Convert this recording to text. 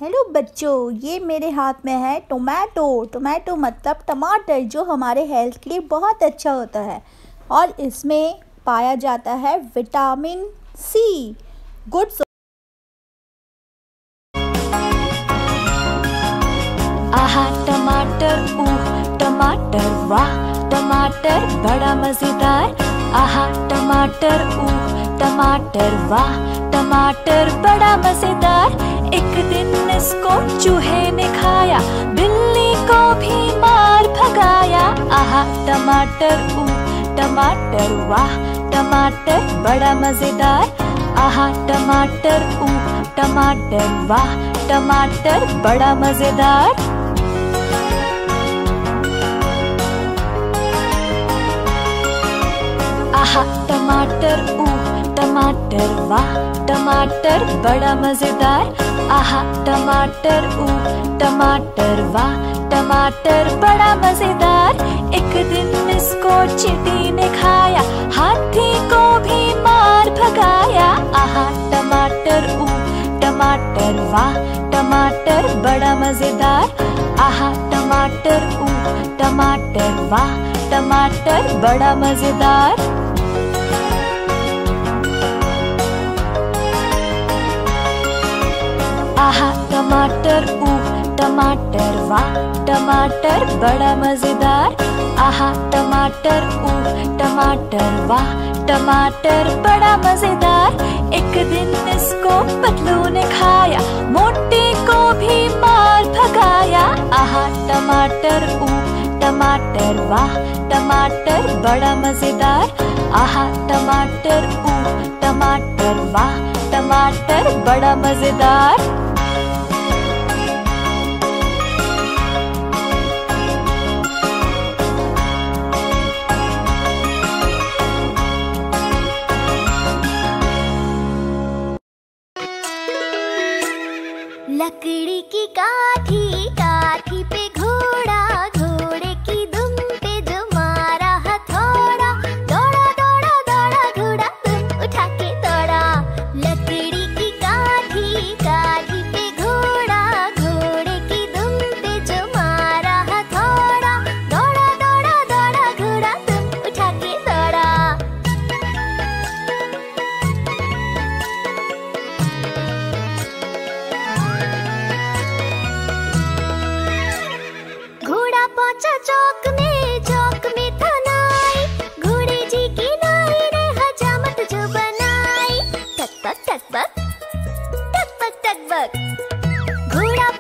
Hello बच्चों, ये मेरे हाथ में है टोमेटो। टोमेटो मतलब टमाटर, जो हमारे हेल्थ के लिए बहुत अच्छा होता है और इसमें पाया जाता है विटामिन सी। गुड। आहा टमाटर, टमाटर वाह, टमाटर बड़ा मजेदार। आहा टमाटर, टमाटर वाह, टमाटर बड़ा मजेदार। एक दिन इसको चूहे ने खाया, बिल्ली को भी मार भगाया। आहा टमाटर, टमाटर वाह, टमाटर बड़ा मजेदार। आहा टमाटर, टमाटर वाह, टमाटर बड़ा मजेदार। आहा टमाटर, टमाटर वाह, टमाटर बड़ा मजेदार। आहा टमाटर, टमाटर वाह, टमाटर बड़ा मजेदार। एक दिन इसको चींटी ने खाया, हाथी को भी मार भगाया। आहा टमाटर, टमाटर वाह, टमाटर बड़ा मजेदार। आहा टमाटर, टमाटर वाह, टमाटर बड़ा मजेदार। आहा टमाटर, टमाटर वाह, टमाटर बड़ा मजेदार। आहा टमाटर, टमाटर वाह, टमाटर बड़ा मजेदार। एक दिन इसको पतलू ने खाया, मोटे को भी मार भगाया। आहा टमाटर, टमाटर वाह, टमाटर बड़ा मजेदार। आहा टमाटर, टमाटर वाह, टमाटर बड़ा मजेदार। लकड़ी की काठी, काठी पे घोड़ा, घोड़े की दुम पे जो मारा हथौड़ा। दौड़ा दौड़ा दौड़ा घोड़ा, दुम उठा के दौड़ा। लकड़ी की काठी, काठी पे घोड़ा, घोड़े की दुम पे जो मारा हथौड़ा। दौड़ा दौड़ा दौड़ा घोड़ा, दुम उठा के दौड़ा। घोड़ा पहुंचा चौक में था नाई। घोड़े जी की नाई ने हजामत जो बनाई। टक टक टक टक टक टक टक टक। घोड़ा